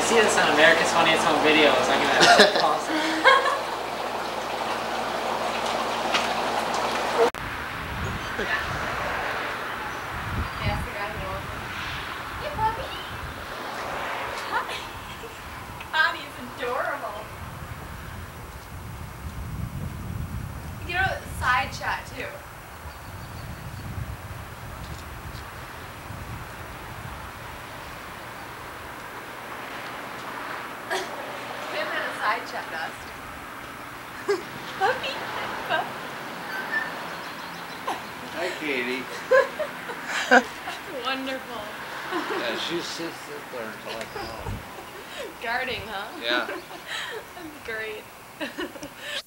see this on America's Funniest Home Videos. I'm gonna pause it. Adorable. You know, side chat too. Him and a side chat dust. Puppy. Hi, Katie. Wonderful. Yeah, she sits there until I come home. Guarding, huh? Yeah. That's great.